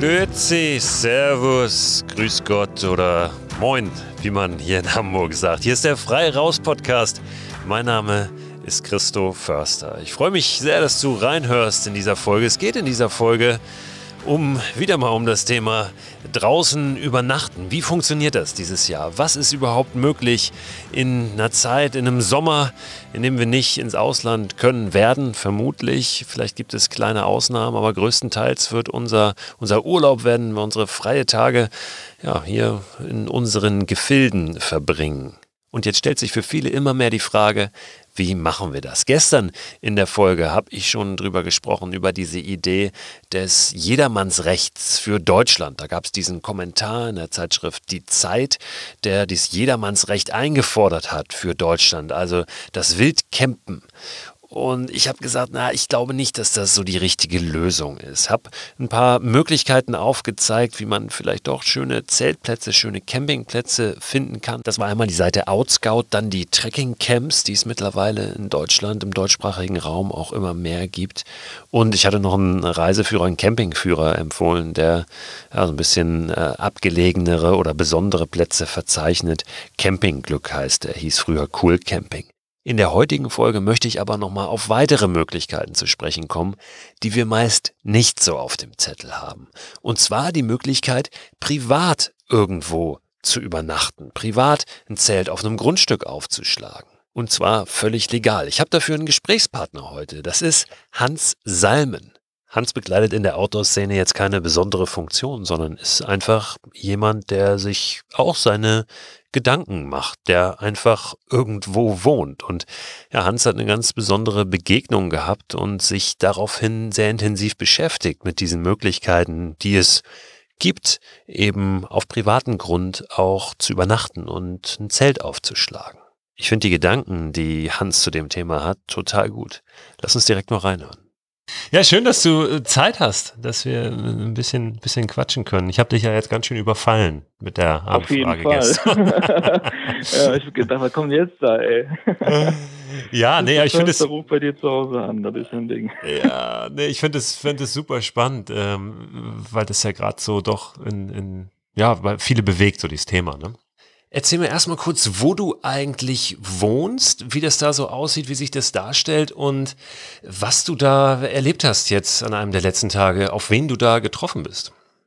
Grüezi, Servus, Grüß Gott oder Moin, wie man hier in Hamburg sagt. Hier ist der Frei Raus Podcast. Mein Name ist Christo Förster. Ich freue mich sehr, dass du reinhörst in dieser Folge. Es geht in dieser Folge wieder mal um das Thema draußen übernachten. Wie funktioniert das dieses Jahr? Was ist überhaupt möglich in einer Zeit, in einem Sommer, in dem wir nicht ins Ausland können werden? Vermutlich. Vielleicht gibt es kleine Ausnahmen, aber größtenteils wird unser Urlaub werden, wir unsere freie Tage hier in unseren Gefilden verbringen. Und jetzt stellt sich für viele immer mehr die Frage, wie machen wir das? Gestern in der Folge habe ich schon drüber gesprochen, über diese Idee des Jedermannsrechts für Deutschland. Da gab es diesen Kommentar in der Zeitschrift Die Zeit, der dieses Jedermannsrecht eingefordert hat für Deutschland, also das Wildcampen. Und ich habe gesagt, ich glaube nicht, dass das so die richtige Lösung ist. Habe ein paar Möglichkeiten aufgezeigt, wie man vielleicht doch schöne Zeltplätze, schöne Campingplätze finden kann. Das war einmal die Seite Outscout, dann die Trekkingcamps, die es mittlerweile in Deutschland, im deutschsprachigen Raum auch immer mehr gibt. Und ich hatte noch einen Reiseführer, einen Campingführer empfohlen, der so ein bisschen abgelegenere oder besondere Plätze verzeichnet. Campingglück heißt er, hieß früher Cool Camping. In der heutigen Folge möchte ich aber nochmal auf weitere Möglichkeiten zu sprechen kommen, die wir meist nicht so auf dem Zettel haben. Und zwar die Möglichkeit, privat irgendwo zu übernachten, privat ein Zelt auf einem Grundstück aufzuschlagen. Und zwar völlig legal. Ich habe dafür einen Gesprächspartner heute. Das ist Hans Salmen. Hans bekleidet in der Outdoor-Szene jetzt keine besondere Funktion, sondern ist einfach jemand, der sich auch seine Gedanken macht, der einfach irgendwo wohnt. Und Hans hat eine ganz besondere Begegnung gehabt und sich daraufhin sehr intensiv beschäftigt mit diesen Möglichkeiten, die es gibt, eben auf privatem Grund auch zu übernachten und ein Zelt aufzuschlagen. Ich finde die Gedanken, die Hans zu dem Thema hat, total gut. Lass uns direkt mal reinhören. Ja, schön, dass du Zeit hast, dass wir ein bisschen quatschen können. Ich habe dich ja jetzt ganz schön überfallen mit der Anfrage gestern. Ja, ich hab gedacht, was kommt jetzt da, ey? Ich finde es... ruft bei dir zu Hause an, das ist ein Ding. Ja, ich finde es super spannend, weil das ja gerade so doch weil viele bewegt, so dieses Thema, ne? Erzähl mir erstmal kurz, wo du eigentlich wohnst, wie das da so aussieht, wie sich das darstellt und was du da erlebt hast jetzt an einem der letzten Tage, auf wen du da getroffen bist.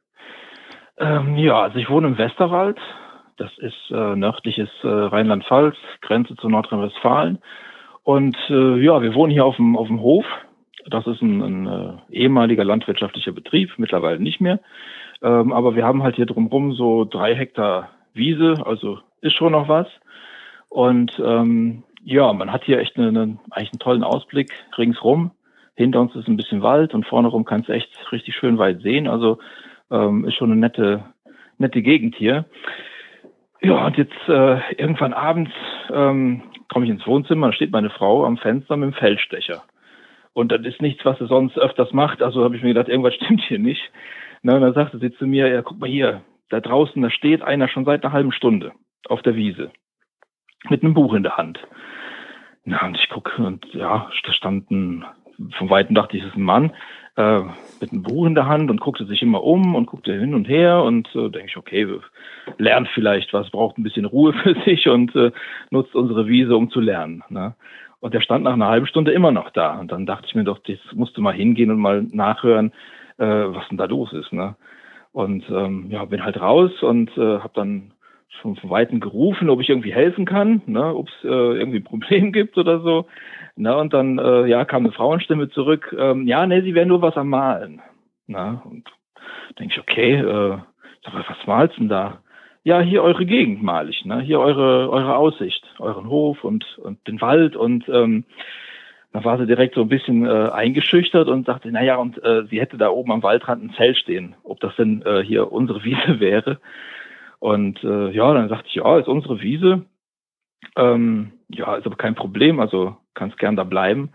Also ich wohne im Westerwald. Das ist nördliches Rheinland-Pfalz, Grenze zu Nordrhein-Westfalen. Und wir wohnen hier auf dem Hof. Das ist ein ehemaliger landwirtschaftlicher Betrieb, mittlerweile nicht mehr. Aber wir haben halt hier drumherum so 3 Hektar Wiese, also ist schon noch was. Und man hat hier echt eigentlich einen tollen Ausblick ringsrum. Hinter uns ist ein bisschen Wald und vorne rum kannst du echt richtig schön weit sehen. Also ist schon eine nette Gegend hier. Ja, und jetzt irgendwann abends komme ich ins Wohnzimmer, da steht meine Frau am Fenster mit dem Feldstecher. Und das ist nichts, was sie sonst öfters macht. Also habe ich mir gedacht, irgendwas stimmt hier nicht. Und dann sagte sie zu mir, ja, guck mal hier, da draußen, da steht einer schon seit einer halben Stunde auf der Wiese mit einem Buch in der Hand. Und ich gucke und da standen, von Weitem dachte ich, es ist ein Mann mit einem Buch in der Hand und guckte sich immer um und guckte hin und her und denke ich, okay, lernt vielleicht was, braucht ein bisschen Ruhe für sich und nutzt unsere Wiese, um zu lernen. Ne? Und der stand nach einer halben Stunde immer noch da. Und dann dachte ich mir doch, jetzt musst du mal hingehen und mal nachhören, was denn da los ist. Ne? Und bin halt raus und habe dann schon von Weitem gerufen, ob ich irgendwie helfen kann, ne, ob es irgendwie ein Problem gibt oder so. Na, und dann kam eine Frauenstimme zurück, sie wäre nur was am Malen. Na, und denke ich, okay, was malst du denn da? Ja, hier eure Gegend male ich, ne? Hier eure Aussicht, euren Hof und den Wald und da war sie direkt so ein bisschen eingeschüchtert und sagte, sie hätte da oben am Waldrand ein Zelt stehen, ob das denn hier unsere Wiese wäre. Und dann sagte ich, ist unsere Wiese. Ist aber kein Problem, also kannst gern da bleiben.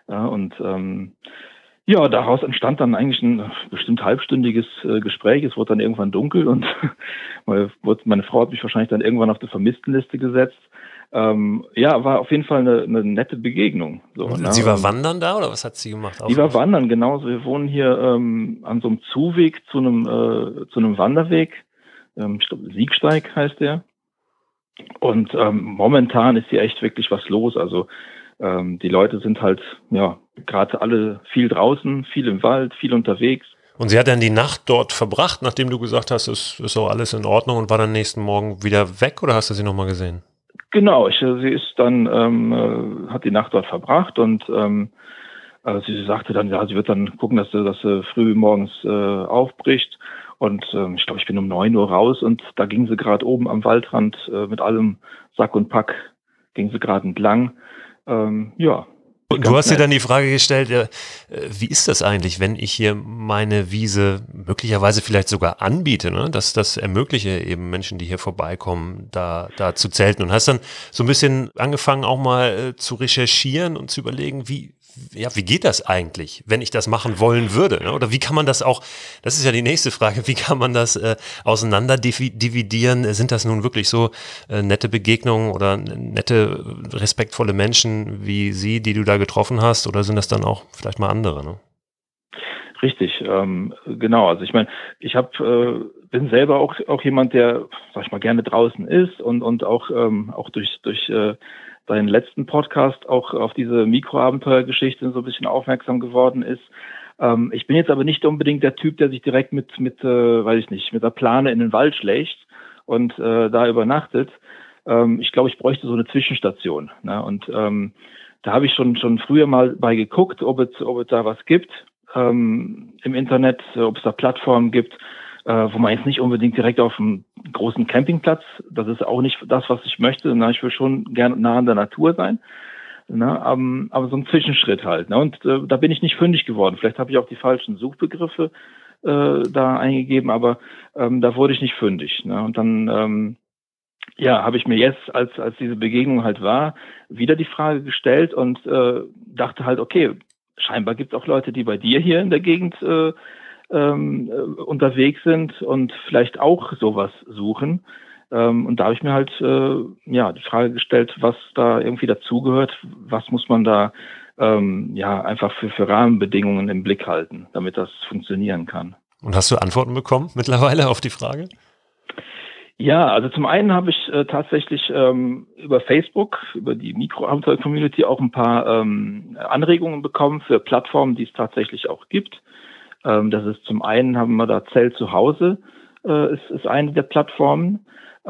Daraus entstand dann eigentlich ein bestimmt halbstündiges Gespräch. Es wurde dann irgendwann dunkel und meine Frau hat mich wahrscheinlich dann irgendwann auf die Vermisstenliste gesetzt. Ja, war auf jeden Fall eine nette Begegnung. So, Und ne? sie war wandern da oder was hat sie gemacht? Die war wandern, genauso. Wir wohnen hier an so einem Zuweg zu einem Wanderweg. Ich glaube, Siegsteig heißt der. Und momentan ist hier echt wirklich was los. Also die Leute sind halt, ja, gerade alle viel draußen, viel im Wald, viel unterwegs. Und sie hat dann die Nacht dort verbracht, nachdem du gesagt hast, es ist auch alles in Ordnung und war dann nächsten Morgen wieder weg oder hast du sie nochmal gesehen? Genau, sie ist dann, hat die Nacht dort verbracht und sie sagte dann, ja, sie wird dann gucken, dass sie früh morgens aufbricht. Und ich glaube, ich bin um 9 Uhr raus und da ging sie gerade oben am Waldrand mit allem Sack und Pack, ging sie gerade entlang. Ja. Und du hast dir dann die Frage gestellt, wie ist das eigentlich, wenn ich hier meine Wiese möglicherweise vielleicht sogar anbiete, ne? Dass das ermögliche eben Menschen, die hier vorbeikommen, da zu zelten und hast dann so ein bisschen angefangen auch mal zu recherchieren und zu überlegen, wie geht das eigentlich, wenn ich das machen wollen würde? Ne? Oder wie kann man das auch, das ist ja die nächste Frage, wie kann man das auseinander dividieren? Sind das nun wirklich so nette Begegnungen oder nette, respektvolle Menschen wie sie, die du da getroffen hast? Oder sind das dann auch vielleicht mal andere? Ne? Richtig, genau. Also ich meine, bin selber auch jemand, der, sag ich mal, gerne draußen ist und auch durch deinen letzten Podcast auch auf diese Mikroabenteuergeschichte so ein bisschen aufmerksam geworden ist. Ich bin jetzt aber nicht unbedingt der Typ, der sich direkt weiß ich nicht, mit der Plane in den Wald schlägt und da übernachtet. Ich glaube, ich bräuchte so eine Zwischenstation. Ne? Und da habe ich schon früher mal bei geguckt, ob es da was gibt im Internet, ob es da Plattformen gibt, wo man jetzt nicht unbedingt direkt auf einem großen Campingplatz, das ist auch nicht das, was ich möchte. Na, ich will schon gerne nah an der Natur sein, ne? Aber so ein Zwischenschritt halt. Ne? Und da bin ich nicht fündig geworden. Vielleicht habe ich auch die falschen Suchbegriffe da eingegeben, aber da wurde ich nicht fündig. Ne? Und dann habe ich mir jetzt, als diese Begegnung halt war, wieder die Frage gestellt und dachte halt, okay, scheinbar gibt es auch Leute, die bei dir hier in der Gegend unterwegs sind und vielleicht auch sowas suchen. Und da habe ich mir halt die Frage gestellt, was da irgendwie dazugehört, was muss man da einfach für Rahmenbedingungen im Blick halten, damit das funktionieren kann. Und hast du Antworten bekommen mittlerweile auf die Frage? Ja, also zum einen habe ich tatsächlich über Facebook, über die Mikroabenteuer-Community auch ein paar Anregungen bekommen für Plattformen, die es tatsächlich auch gibt. Das ist zum einen, haben wir da Zelt zu Hause, ist eine der Plattformen.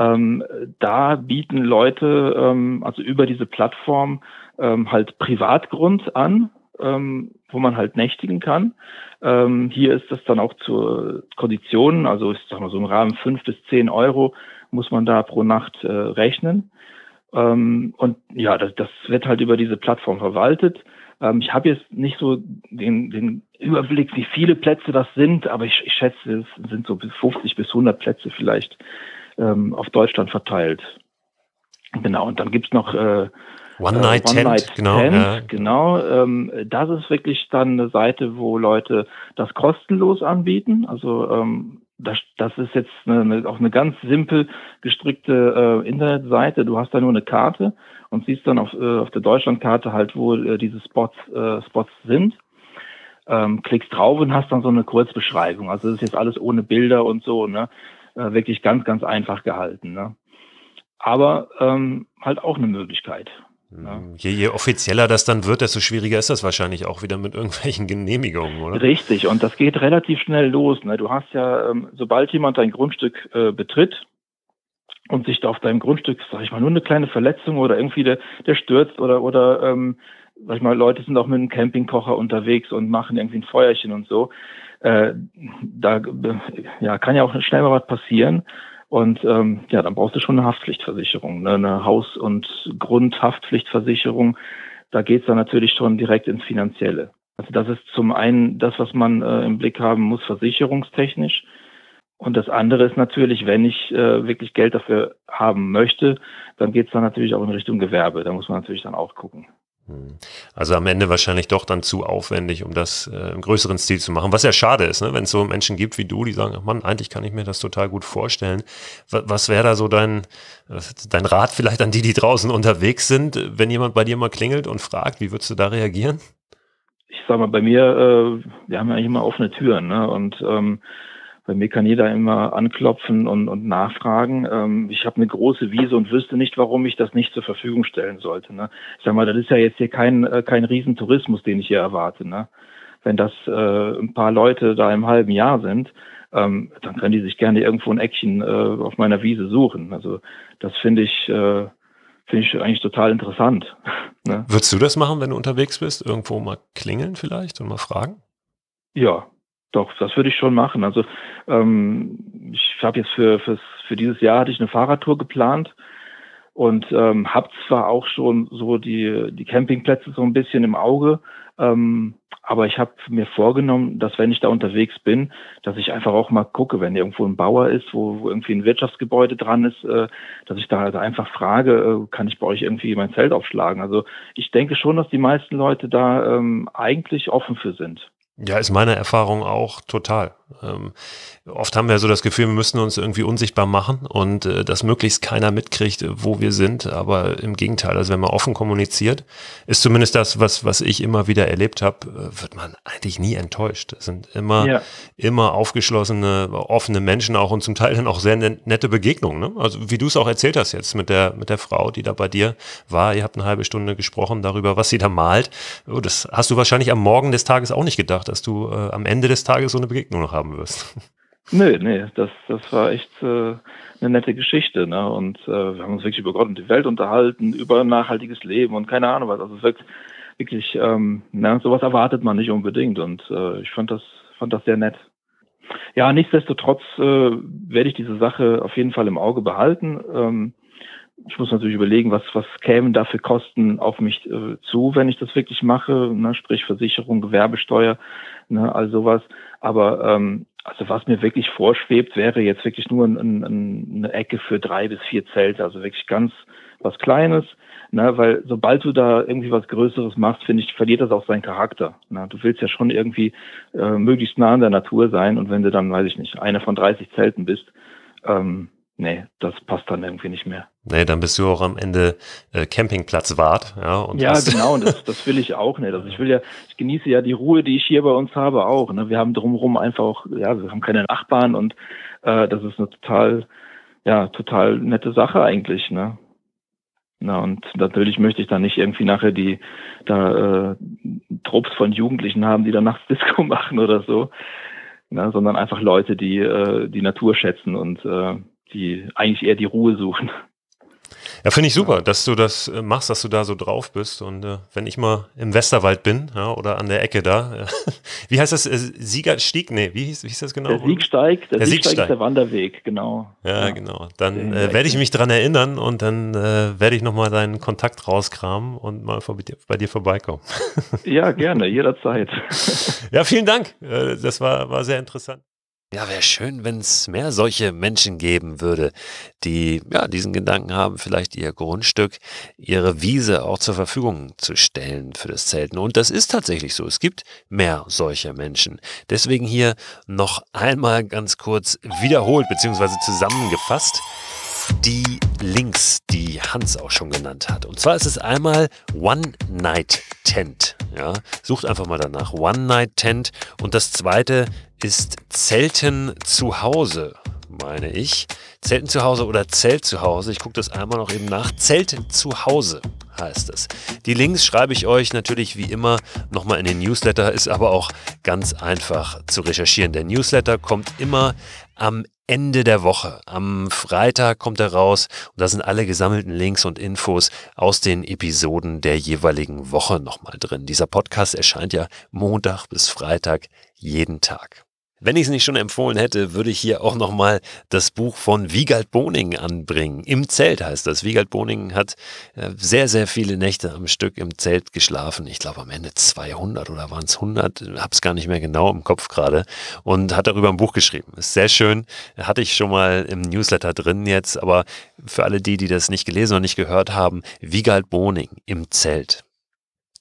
Da bieten Leute also über diese Plattform halt Privatgrund an, wo man halt nächtigen kann. Hier ist das dann auch zur Konditionen, also ich sag mal so im Rahmen 5 bis 10 Euro muss man da pro Nacht rechnen. Und ja, das wird halt über diese Plattform verwaltet. Ich habe jetzt nicht so den Überblick, wie viele Plätze das sind, aber ich schätze, es sind so bis 50 bis 100 Plätze vielleicht auf Deutschland verteilt. Genau, und dann gibt's noch One-Night-Tent, genau. Ja. Genau, das ist wirklich dann eine Seite, wo Leute das kostenlos anbieten. Also das ist jetzt auch eine ganz simpel gestrickte Internetseite. Du hast da nur eine Karte und siehst dann auf der Deutschlandkarte halt, wo diese Spots sind. Klickst drauf und hast dann so eine Kurzbeschreibung. Also das ist jetzt alles ohne Bilder und so, ne? Wirklich ganz, ganz einfach gehalten, ne? Aber halt auch eine Möglichkeit. Ja. Je offizieller das dann wird, desto schwieriger ist das wahrscheinlich auch wieder mit irgendwelchen Genehmigungen, oder? Richtig, und das geht relativ schnell los. Ne? Du hast ja, sobald jemand dein Grundstück betritt und sich da auf deinem Grundstück, sag ich mal, nur eine kleine Verletzung oder irgendwie der stürzt oder sag ich mal, Leute sind auch mit einem Campingkocher unterwegs und machen irgendwie ein Feuerchen und so. Da kann ja auch schnell mal was passieren. Und dann brauchst du schon eine Haftpflichtversicherung, ne? Eine Haus- und Grundhaftpflichtversicherung. Da geht's dann natürlich schon direkt ins Finanzielle. Also das ist zum einen das, was man im Blick haben muss, versicherungstechnisch. Und das andere ist natürlich, wenn ich wirklich Geld dafür haben möchte, dann geht's dann natürlich auch in Richtung Gewerbe. Da muss man natürlich dann auch gucken. Also am Ende wahrscheinlich doch dann zu aufwendig, um das im größeren Stil zu machen. Was ja schade ist, ne? Wenn es so Menschen gibt wie du, die sagen, ach Mann, eigentlich kann ich mir das total gut vorstellen. Was wäre da so dein Rat vielleicht an die, die draußen unterwegs sind, wenn jemand bei dir mal klingelt und fragt, wie würdest du da reagieren? Ich sag mal, bei mir, wir haben ja eigentlich immer offene Türen, ne? Und bei mir kann jeder immer anklopfen und nachfragen. Ich habe eine große Wiese und wüsste nicht, warum ich das nicht zur Verfügung stellen sollte. Ne? Ich sag mal, das ist ja jetzt hier kein Riesentourismus, den ich hier erwarte. Ne? Wenn das ein paar Leute da im halben Jahr sind, dann können die sich gerne irgendwo ein Eckchen auf meiner Wiese suchen. Also das finde ich eigentlich total interessant. Ne? Würdest du das machen, wenn du unterwegs bist? Irgendwo mal klingeln vielleicht und mal fragen? Ja. Doch, das würde ich schon machen. Also ich habe jetzt für dieses Jahr hatte ich eine Fahrradtour geplant und habe zwar auch schon so die Campingplätze so ein bisschen im Auge, aber ich habe mir vorgenommen, dass wenn ich da unterwegs bin, dass ich einfach auch mal gucke, wenn irgendwo ein Bauer ist, wo irgendwie ein Wirtschaftsgebäude dran ist, dass ich da also einfach frage, kann ich bei euch irgendwie mein Zelt aufschlagen? Also ich denke schon, dass die meisten Leute da eigentlich offen für sind. Ja, ist meine Erfahrung auch total. Oft haben wir so das Gefühl, wir müssen uns irgendwie unsichtbar machen und dass möglichst keiner mitkriegt, wo wir sind. Aber im Gegenteil, also wenn man offen kommuniziert, ist zumindest das, was ich immer wieder erlebt habe, wird man eigentlich nie enttäuscht. Es sind immer aufgeschlossene, offene Menschen auch und zum Teil dann auch sehr nette Begegnungen. Ne? Also wie du es auch erzählt hast jetzt mit der Frau, die da bei dir war. Ihr habt eine halbe Stunde gesprochen darüber, was sie da malt. Oh, das hast du wahrscheinlich am Morgen des Tages auch nicht gedacht, dass du am Ende des Tages so eine Begegnung noch haben wirst. Nee, das war echt eine nette Geschichte, ne? Und wir haben uns wirklich über Gott und die Welt unterhalten, über nachhaltiges Leben und keine Ahnung was. Also es ist wirklich, sowas erwartet man nicht unbedingt und ich fand das sehr nett. Ja, nichtsdestotrotz werde ich diese Sache auf jeden Fall im Auge behalten. Ich muss natürlich überlegen, was kämen da für Kosten auf mich zu, wenn ich das wirklich mache, ne? Sprich Versicherung, Gewerbesteuer, ne? All sowas. Aber also was mir wirklich vorschwebt, wäre jetzt wirklich nur eine Ecke für 3 bis 4 Zelte, also wirklich ganz was Kleines, ne? Weil sobald du da irgendwie was Größeres machst, finde ich, verliert das auch seinen Charakter. Ne? Du willst ja schon irgendwie möglichst nah an der Natur sein und wenn du dann, weiß ich nicht, einer von 30 Zelten bist, nee, das passt dann irgendwie nicht mehr. Nee, dann bist du auch am Ende Campingplatzwart. Ja, und genau, und das will ich auch nicht. Also ich genieße ja die Ruhe, die ich hier bei uns habe auch. Ne? Wir haben drumherum einfach auch, wir haben keine Nachbarn und das ist eine total nette Sache eigentlich. Ne? Na, und natürlich möchte ich dann nicht irgendwie nachher Trupps von Jugendlichen haben, die dann nachts Disco machen oder so, ne? Sondern einfach Leute, die die Natur schätzen und die eigentlich eher die Ruhe suchen. Ja, finde ich super, dass du das machst, dass du da so drauf bist. Und wenn ich mal im Westerwald bin, ja, oder an der Ecke da, wie heißt das? Siegerstieg? Nee, wie hieß das genau? Der Siegsteig ist der Wanderweg, genau. Ja, genau. Dann werde ich mich dran erinnern und dann werde ich nochmal deinen Kontakt rauskramen und mal bei dir vorbeikommen. Ja, gerne, jederzeit. Ja, vielen Dank. Das war sehr interessant. Ja, wäre schön, wenn es mehr solche Menschen geben würde, die diesen Gedanken haben, vielleicht ihr Grundstück, ihre Wiese auch zur Verfügung zu stellen für das Zelten. Und das ist tatsächlich so. Es gibt mehr solcher Menschen. Deswegen hier noch einmal ganz kurz wiederholt bzw. zusammengefasst die Links, die Hans auch schon genannt hat. Und zwar ist es einmal One Night Tent. Ja, sucht einfach mal danach. One Night Tent. Und das zweite ist Zelten zu Hause, meine ich. Zelten zu Hause oder Zelt zu Hause. Ich gucke das einmal noch eben nach. Zelten zu Hause heißt es. Die Links schreibe ich euch natürlich wie immer nochmal in den Newsletter, ist aber auch ganz einfach zu recherchieren. Der Newsletter kommt immer am Ende der Woche. Am Freitag kommt er raus und da sind alle gesammelten Links und Infos aus den Episoden der jeweiligen Woche nochmal drin. Dieser Podcast erscheint ja Montag bis Freitag jeden Tag. Wenn ich es nicht schon empfohlen hätte, würde ich hier auch nochmal das Buch von Wiegald Boning anbringen. Im Zelt heißt das. Wiegald Boning hat sehr, sehr viele Nächte am Stück im Zelt geschlafen. Ich glaube am Ende 200 oder waren es 100, habe es gar nicht mehr genau im Kopf gerade. Und hat darüber ein Buch geschrieben. Ist sehr schön. Hatte ich schon mal im Newsletter drin jetzt. Aber für alle die das nicht gelesen oder nicht gehört haben, Wiegald Boning im Zelt.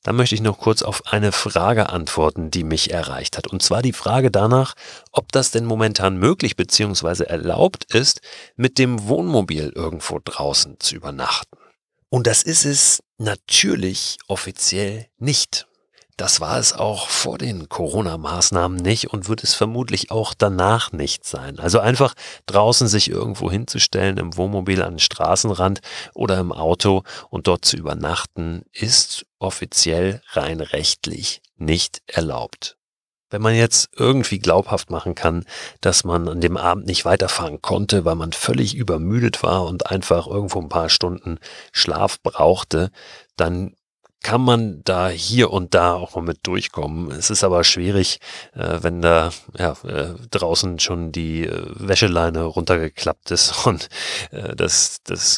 Dann möchte ich noch kurz auf eine Frage antworten, die mich erreicht hat. Und zwar die Frage danach, ob das denn momentan möglich bzw. erlaubt ist, mit dem Wohnmobil irgendwo draußen zu übernachten. Und das ist es natürlich offiziell nicht. Das war es auch vor den Corona-Maßnahmen nicht und wird es vermutlich auch danach nicht sein. Also einfach draußen sich irgendwo hinzustellen, im Wohnmobil an den Straßenrand oder im Auto und dort zu übernachten, ist offiziell rein rechtlich nicht erlaubt. Wenn man jetzt irgendwie glaubhaft machen kann, dass man an dem Abend nicht weiterfahren konnte, weil man völlig übermüdet war und einfach irgendwo ein paar Stunden Schlaf brauchte, dann kann man da hier und da auch mal mit durchkommen. Es ist aber schwierig, wenn da draußen schon die Wäscheleine runtergeklappt ist und das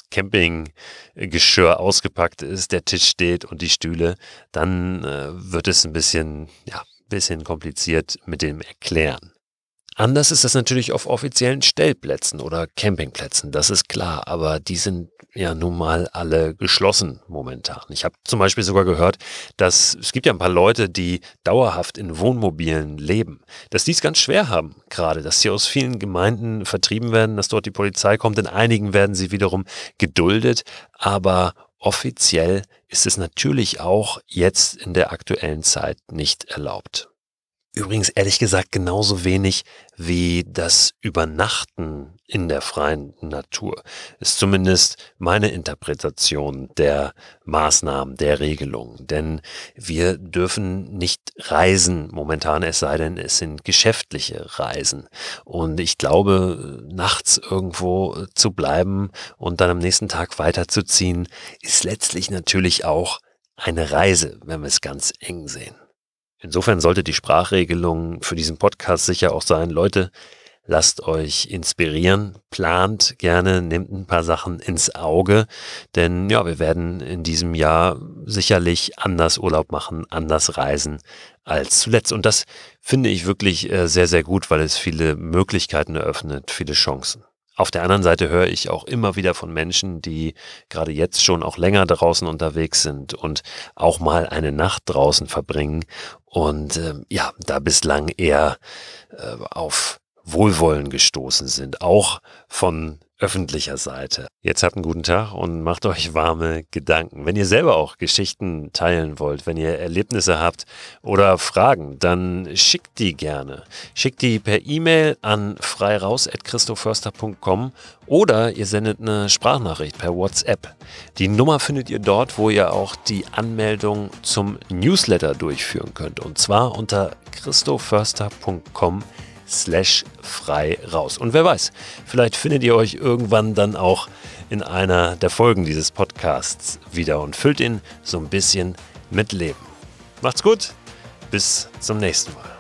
Campinggeschirr ausgepackt ist, der Tisch steht und die Stühle, dann wird es ein bisschen kompliziert mit dem Erklären. Anders ist das natürlich auf offiziellen Stellplätzen oder Campingplätzen, das ist klar, aber die sind ja nun mal alle geschlossen momentan. Ich habe zum Beispiel sogar gehört, dass es gibt ja ein paar Leute, die dauerhaft in Wohnmobilen leben, dass die es ganz schwer haben gerade, dass sie aus vielen Gemeinden vertrieben werden, dass dort die Polizei kommt, in einigen werden sie wiederum geduldet, aber offiziell ist es natürlich auch jetzt in der aktuellen Zeit nicht erlaubt. Übrigens ehrlich gesagt genauso wenig wie das Übernachten in der freien Natur. Ist zumindest meine Interpretation der Maßnahmen, der Regelung. Denn wir dürfen nicht reisen momentan, es sei denn, es sind geschäftliche Reisen. Und ich glaube, nachts irgendwo zu bleiben und dann am nächsten Tag weiterzuziehen, ist letztlich natürlich auch eine Reise, wenn wir es ganz eng sehen. Insofern sollte die Sprachregelung für diesen Podcast sicher auch sein, Leute, lasst euch inspirieren, plant gerne, nehmt ein paar Sachen ins Auge, denn ja, wir werden in diesem Jahr sicherlich anders Urlaub machen, anders reisen als zuletzt. Und das finde ich wirklich sehr, sehr gut, weil es viele Möglichkeiten eröffnet, viele Chancen. Auf der anderen Seite höre ich auch immer wieder von Menschen, die gerade jetzt schon auch länger draußen unterwegs sind und auch mal eine Nacht draußen verbringen und da bislang eher auf Wohlwollen gestoßen sind, auch von öffentlicher Seite. Jetzt habt einen guten Tag und macht euch warme Gedanken. Wenn ihr selber auch Geschichten teilen wollt, wenn ihr Erlebnisse habt oder Fragen, dann schickt die gerne. Schickt die per E-Mail an freiraus@christoförster.com oder ihr sendet eine Sprachnachricht per WhatsApp. Die Nummer findet ihr dort, wo ihr auch die Anmeldung zum Newsletter durchführen könnt. Und zwar unter christoförster.com/frei raus. Und wer weiß, vielleicht findet ihr euch irgendwann dann auch in einer der Folgen dieses Podcasts wieder und füllt ihn so ein bisschen mit Leben. Macht's gut, bis zum nächsten Mal.